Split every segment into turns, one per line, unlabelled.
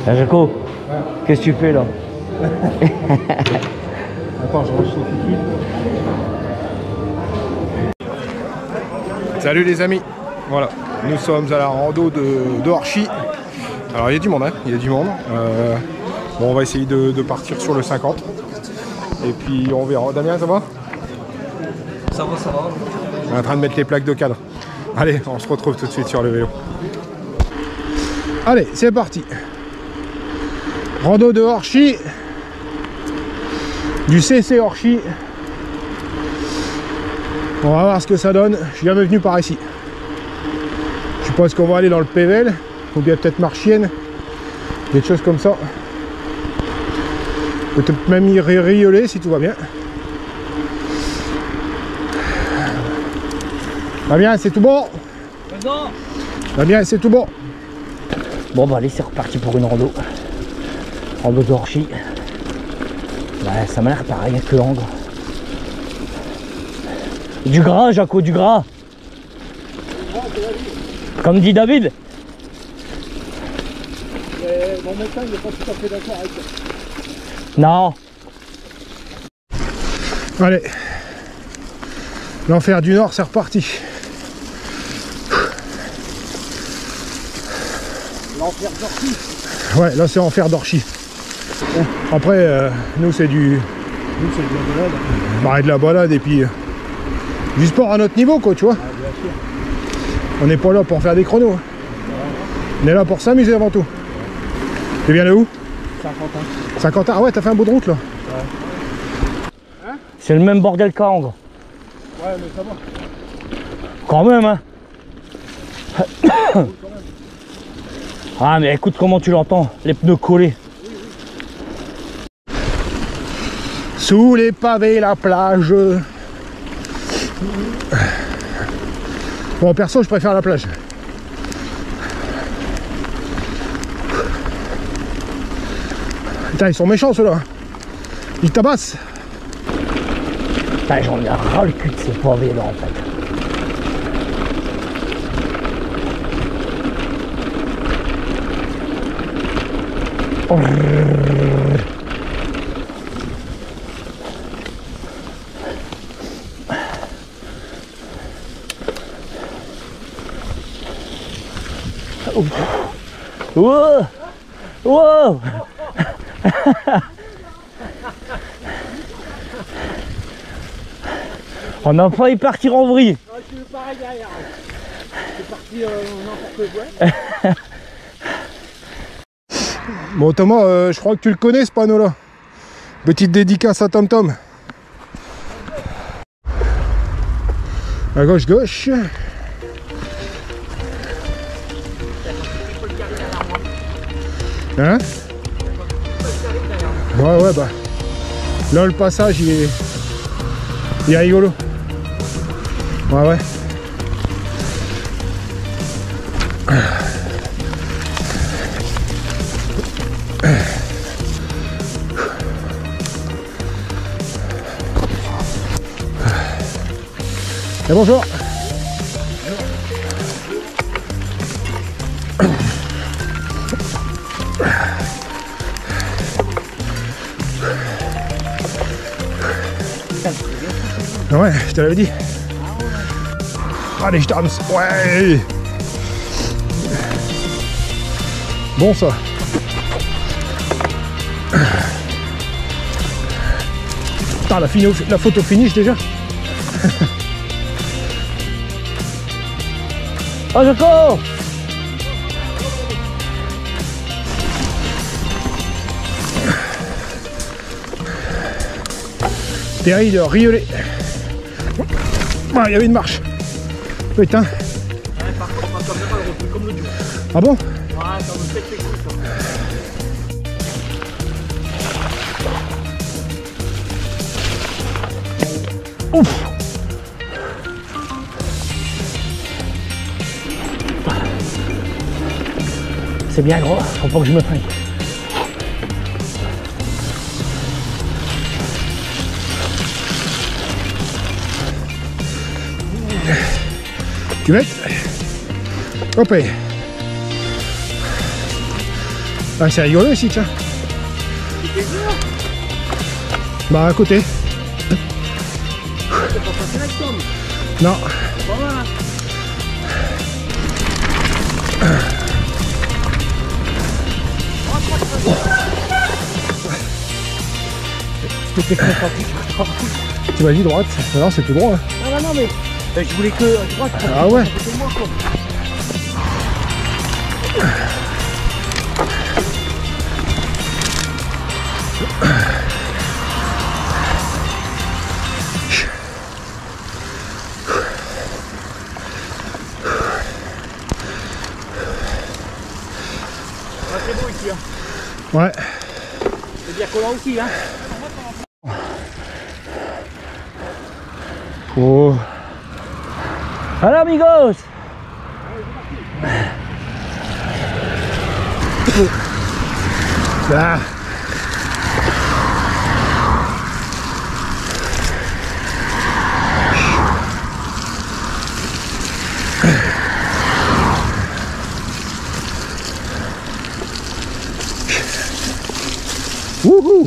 Jaco, qu'est-ce que tu fais là?
Attends, je range les fifis. Salut les amis, voilà, nous sommes à la rando de Orchy. Alors il y a du monde, hein, il y a du monde. Bon, on va essayer de partir sur le 50. Et puis on verra. Damien, ça va?
Ça va, ça va.
On est en train de mettre les plaques de cadre. Allez, on se retrouve tout de suite sur le vélo. Allez, c'est parti. Rando de Orchy. Du CC Orchy. On va voir ce que ça donne. Je suis jamais venu par ici. Je pense qu'on va aller dans le Pével. Ou bien peut-être Marchienne. Des choses comme ça. Peut-être même y rioler si tout va bien. Damien, c'est tout bon?
Non.
Damien, c'est tout bon?
Bon bah allez, c'est reparti pour une rando. Rando d'Orchy. Bah, ça m'a l'air pareil que l'angle. Du gras, Jaco, du gras. Comme dit David.
Mon médecin n'est pas tout à fait d'accord avec ça.
Non.
Allez. L'enfer du Nord, c'est reparti.
L'enfer d'Orchy.
Ouais, là c'est enfer d'Orchy. Après, nous c'est du...
Nous, c'est de la balade.
Bah, de la balade et puis... du sport à notre niveau, quoi, tu vois.
Ah, bien sûr.
On n'est pas là pour faire des chronos. On est là pour s'amuser avant tout. Tu viens de où?
Saint-Quentin.
Saint-Quentin. Ah ouais, t'as fait un bout de route là.
Ouais.
Hein? C'est le même bordel qu'à Angres.
Ouais, mais ça va.
Quand même, hein. Ah mais écoute comment tu l'entends, les pneus collés.
Sous les pavés, la plage. Bon, perso, je préfère la plage. Putain, ils sont méchants ceux-là. Ils tabassent.
Putain, j'en ai ras le cul de ces pavés là en fait. Oh. Wow. Wow. On a failli partir en vrille.
Ah, je suis pareil derrière. C'est parti n'importe quoi.
Bon Thomas, je crois que tu le connais ce panneau là. Petite dédicace à Tom Tom. À gauche gauche. Hein? Ouais bah. Là le passage il est rigolo. Ouais. Et bonjour. Ouais, je te l'avais dit. Allez, je t'arme. Ouais. Bon ça. Putain, la photo finish déjà.
Oh Jaco!
Terry de rioler. Ah, il y avait une marche. Putain.
Ouais, par contre, on va pas le refus comme l'autre jour.
Ah bon?
Ouais, ça me pète les couilles, ça.
Ouf! C'est bien gros, faut pas que je me faille.
Tu mets? Hop. Ah, c'est rigolo ici, tiens. Bah, à côté.
C'est pas facile avec Tom.
Non.
Pas mal, hein.
Tu m'as dit droite, non c'est tout droit. Hein.
Non, mais je voulais que droite.
Ah ouais.
Moi, quoi. C'est beau ici, hein.
Ouais.
C'est bien collant aussi, hein.
Oh. Hola amigos.
Ah.
Wouhou.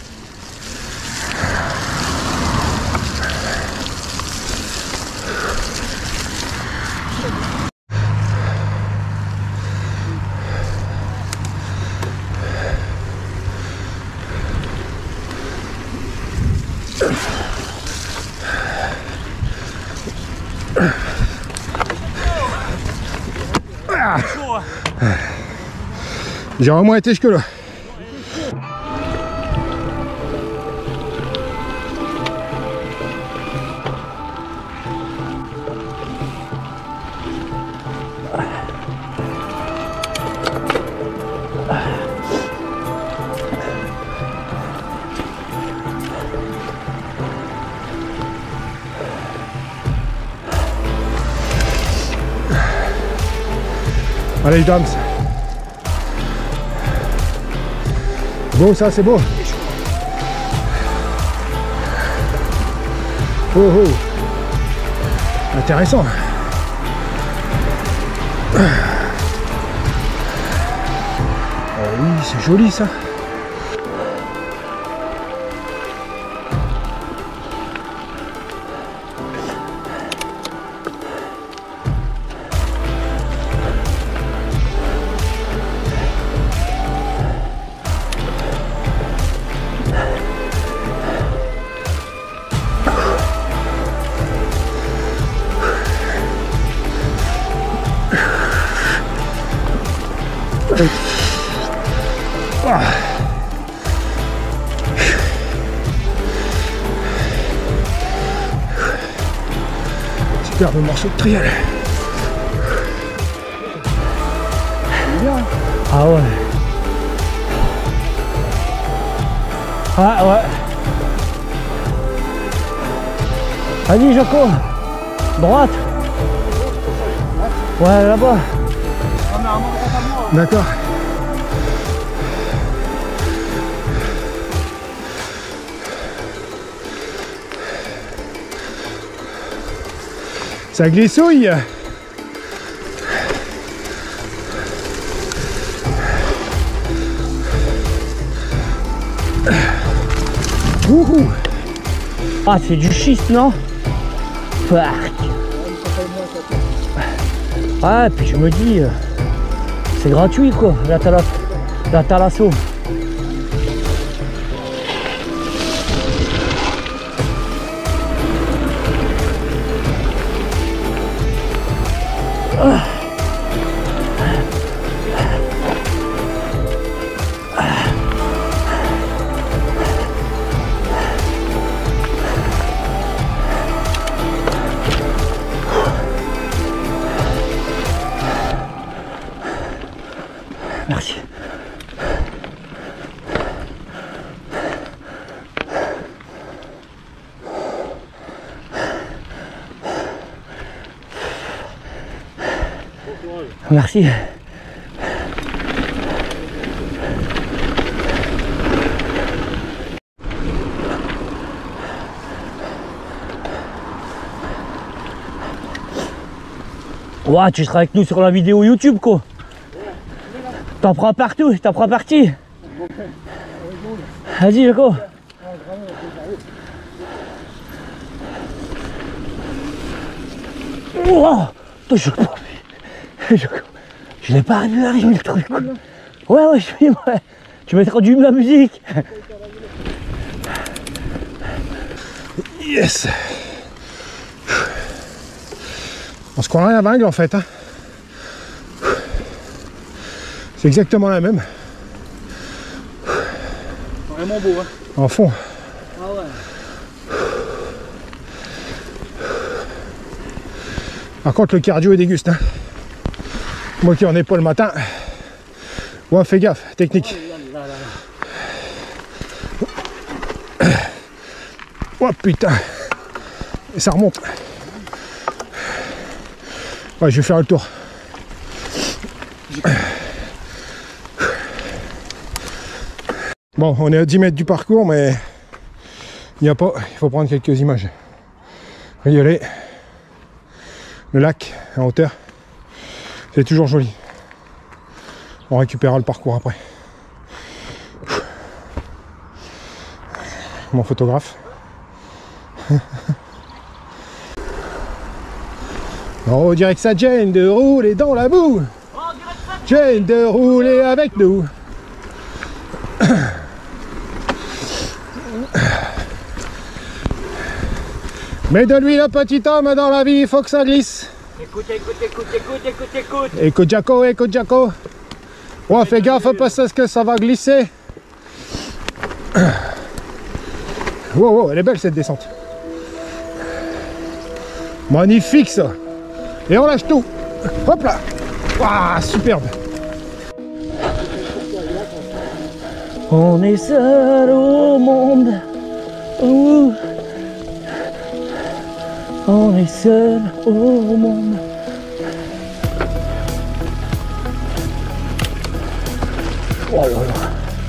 J'ai vraiment été jusque là. Allez, Dams. Beau, ça, c'est beau. Oh, oh. Intéressant. Oh oui, c'est joli, ça. Ah. Superbe morceau de trial.
Ah ouais. Ah ouais. Allez Jaco. Droite. Ouais, là-bas.
D'accord. Ça glissouille.
Wouhou. Ah, c'est du schiste, non? Fuck. Ah, et puis je me dis, c'est gratuit quoi, la Thalasso. Merci. Merci. Ouais, tu seras avec nous sur la vidéo YouTube quoi. T'en prends partout, t'en prends parti. Vas-y, Joko. Oh, je l'ai pas vu arriver le truc. Ouais, je filme, ouais. Tu mettras du la musique.
Yes. On se croirait à Vingle en fait. Hein. C'est exactement la même.
Vraiment beau, hein.
En fond.
Ah ouais.
Par contre le cardio est déguste. Hein. Moi qui en ai pas le matin. Ouais, fais gaffe, technique. Oh putain. Et ça remonte. Ouais, je vais faire le tour. Bon, on est à 10 mètres du parcours, mais il n'y a pas. Il faut prendre quelques images. Regardez. Le lac en hauteur. C'est toujours joli. On récupérera le parcours après. Mon photographe. On dirait que ça gêne de rouler dans la boue. Gêne de rouler avec nous. Mais donne-lui le petit homme dans la vie, il faut que ça glisse.
Écoute, écoute, écoute, écoute, écoute, écoute.
Écoute Jaco, écoute Jaco. Oh, fais gaffe parce que ça va glisser. Wow, wow, elle est belle cette descente. Magnifique ça. Et on lâche tout. Hop là. Waouh, superbe.
On est seul au monde. Ouh. On est seul au monde. Oh là là.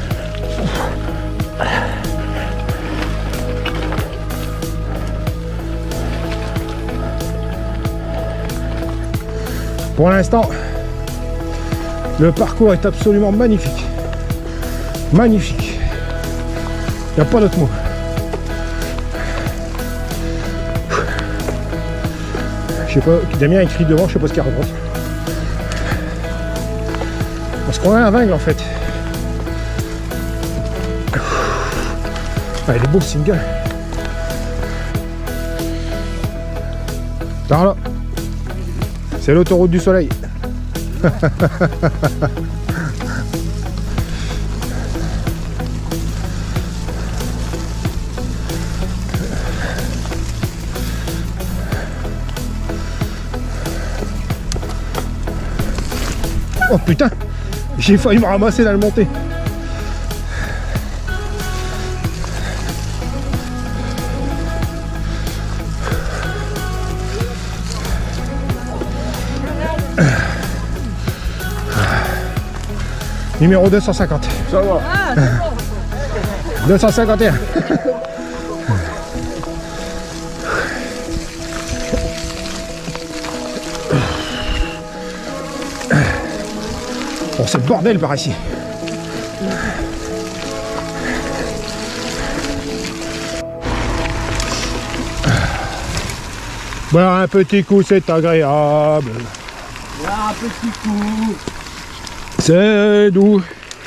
Pour l'instant, le parcours est absolument magnifique. Magnifique. Il n'y a pas d'autre mot. Je sais pas, Damien écrit devant, je sais pas ce qu'il y a à droite. On se croirait à Vingle en fait. Ah, il est beau ce single. Par là. C'est l'autoroute du soleil. Oh putain, j'ai failli me ramasser dans le montée. Numéro 250.
Ça va. Ah, c'est bon.
251. Bon, c'est le bordel par ici. Boire un petit coup, c'est agréable.
Voilà un petit coup.
C'est doux.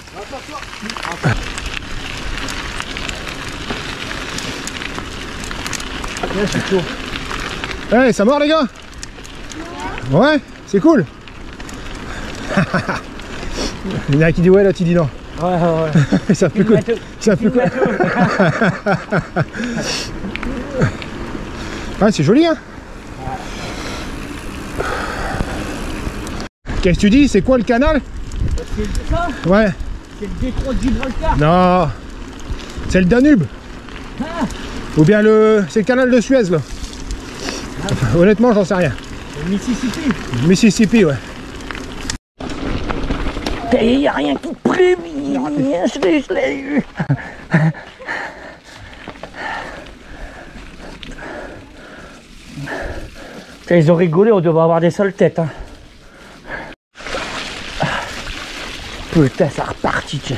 Là, c'est chaud.
Hey, ça mord les gars? Ouais, c'est cool. Il y en a qui dit ouais, là tu dis non.
Ouais.
Ça plus cool. Ça plus cool. Ouais, c'est joli hein. Qu'est-ce que tu dis? C'est quoi le canal?
C'est ça?
Ouais.
C'est le détroit de Gibraltar.
Non. C'est le Danube.
Ah.
Ou bien c'est le canal de Suez là. Honnêtement, j'en sais rien.
Le Mississippi.
Mississippi, ouais.
Il n'y a rien qui prie, je l'ai eu. Ils ont rigolé, on devait avoir des sales têtes. Hein. Putain, ça repartit, tiens.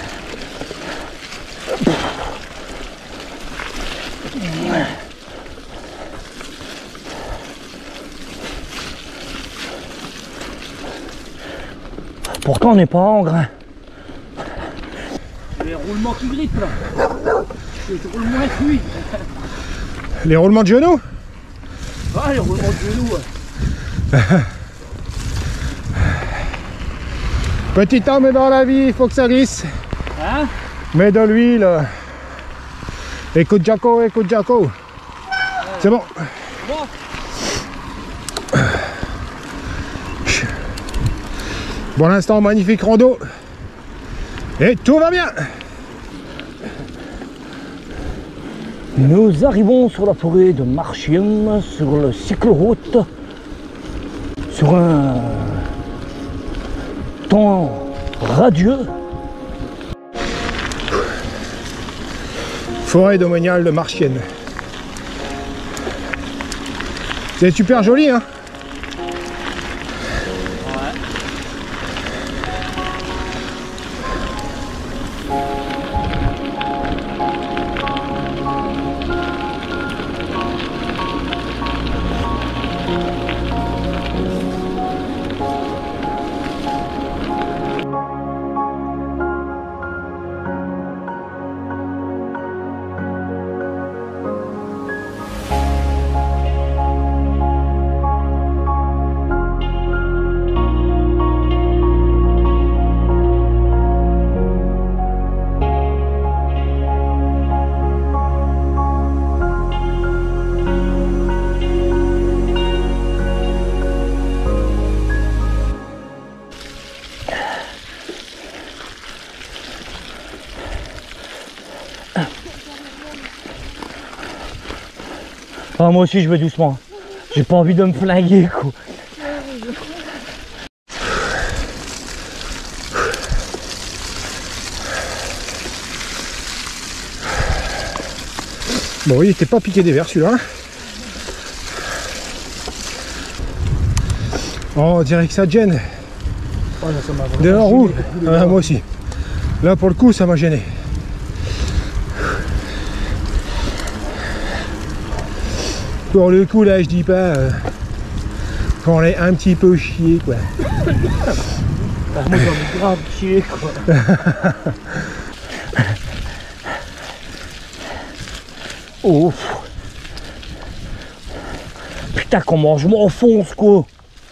Pourtant, on n'est pas en grain.
Les roulements qui grippent là. Les roulements fluides.
Les roulements de genoux?
Ah, les roulements de genoux. Ouais.
Petit homme dans la vie, il faut que ça glisse.
Hein?
Mets de l'huile. Écoute Jaco, écoute Jaco. C'est bon.
Bon.
Pour l'instant, magnifique rando. Et tout va bien.
Nous arrivons sur la forêt de Marchienne, sur le cycloroute, sur un temps radieux.
Forêt domaniale de Marchienne. C'est super joli, hein?
Ah, moi aussi je vais doucement. J'ai pas envie de me flinguer quoi.
Bon, il était pas piqué des verres celui-là. Oh, on dirait que ça te gêne.
Oh, là, ça m'a
De la
vraiment
roue.
gêné.
Ah, moi aussi. Là pour le coup ça m'a gêné. Pour le coup là je dis pas qu'on est un petit peu chié quoi.
Ah, moi j'en ai grave chier quoi. Oh. Putain comment je m'enfonce quoi.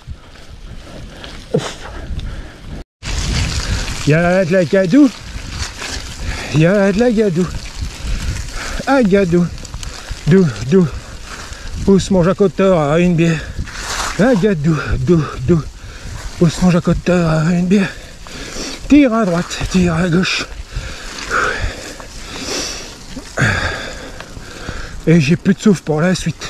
Il y a de la gadou. Il y a de la gadou. Ah gadou. Dou, dou. Pousse mon jacoteur à une bière. Ah gadou, dou, dou. Pousse mon jacoteur à une bière. Tire à droite, tire à gauche. Et j'ai plus de souffle pour la suite.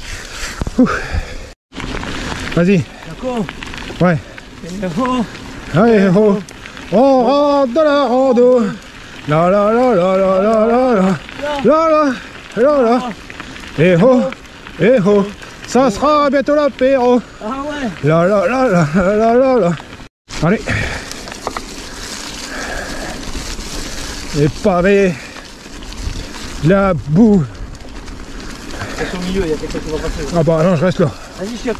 Vas-y.
D'accord.
Ouais.
D'accord.
Allez, oh. On rentre dans la rando. La la la la la la la la la la la la. Et oh, ça sera bientôt l'apéro.
Ah ouais.
La la la la la la la. Allez. Les pavés. La boue.
C'est au milieu, il y a quelqu'un qui va passer.
Ah bah non, je reste là.
Vas-y, chef.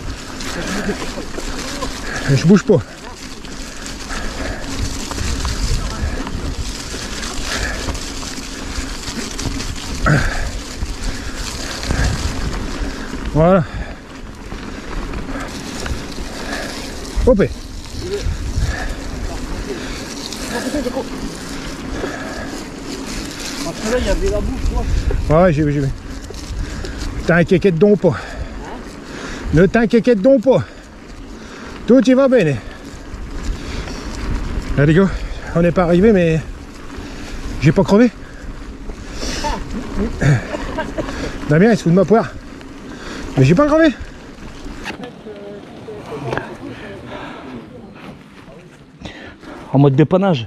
Je bouge pas. Voilà. Hop.
Là, il y avait la bouche, quoi.
Ouais, j'ai vu. T'inquiète donc pas. Ne t'inquiète donc pas. Tout y va bien. Là les gars, on n'est pas arrivé mais j'ai pas crevé. Damien il se fout de ma poire. Mais j'ai pas crevé.
En mode dépannage.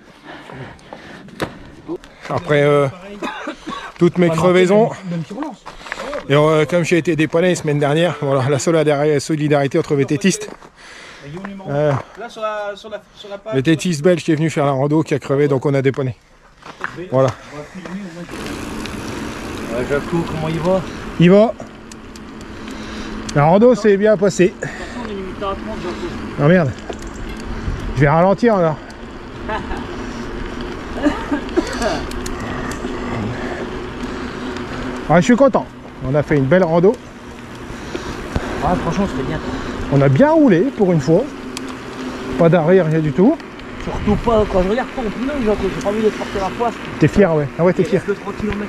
Après toutes mes crevaisons. Et comme j'ai été dépanné la semaine dernière, voilà, la solidarité entre vététistes.
Là, sur la page.
Le Tétis belge qui est venu faire la rando, qui a crevé, donc on a dépanné. Voilà.
Jaco, comment il va?
Il va. La rando s'est bien passée.
On est limité à 30, Jaco.
Oh merde. Je vais ralentir alors. Ah, je suis content. On a fait une belle rando.
Ah, franchement, c'était bien.
On a bien roulé pour une fois. Pas d'arrêt, rien du tout.
Surtout pas quand je regarde ton pneu, Jaco, j'ai pas envie de te porter la poisse.
T'es fier, ouais. Ah ouais, t'es fier.
Que 3 km.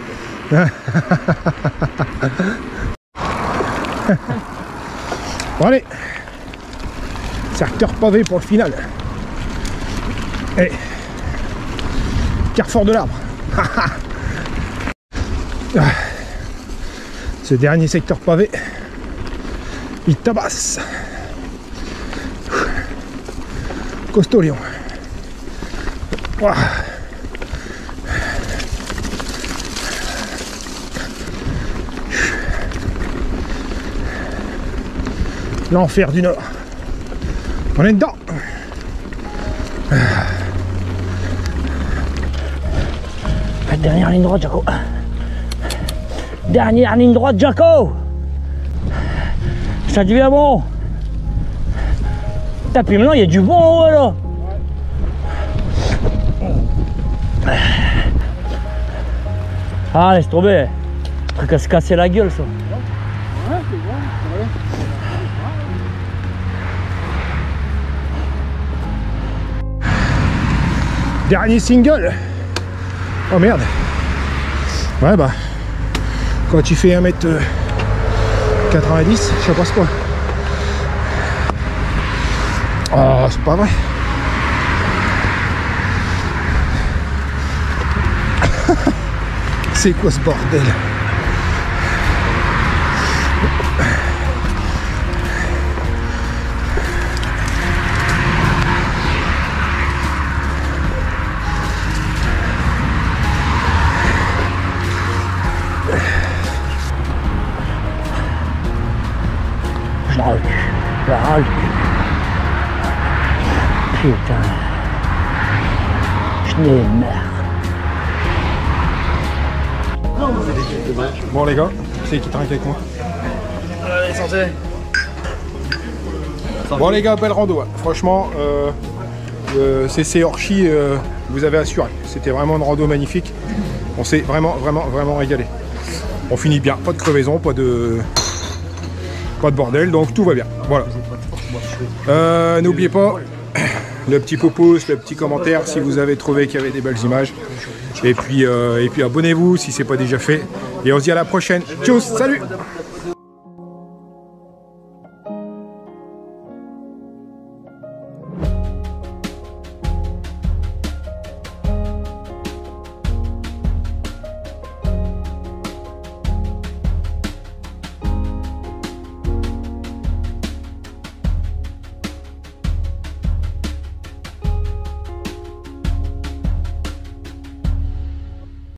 Bon allez. Secteur pavé pour le final. Et carrefour de l'arbre. Ce dernier secteur pavé, il tabasse. Costaud Lyon. Ouah. L'enfer du Nord. On est dedans.
La dernière ligne droite, Jaco. Dernière ligne droite, Jaco. Ça devient bon. Putain, puis maintenant, il y a du vent en haut, là. Ah, laisse tomber. Truc à se casser la gueule, ça.
Ouais, c'est bon. Ouais.
Dernier single. Oh merde. Ouais bah. Quand tu fais 1m90, ça passe pas. Oh, c'est pas vrai. C'est quoi ce bordel?
Je râle. Je râle. Putain. Je n'ai marre.
Bon les gars, c'est qui trinque avec moi?
Allez, santé.
Bon les gars, belle rando. Hein. Franchement, CC Orchi, vous avez assuré. C'était vraiment une rando magnifique. On s'est vraiment régalé. On finit bien, pas de crevaison, pas de bordel, donc tout va bien. Voilà. N'oubliez pas le petit pouce, le petit commentaire si vous avez trouvé qu'il y avait des belles images. Et puis abonnez-vous si c'est pas déjà fait. Et on se dit à la prochaine. Tchuss, salut!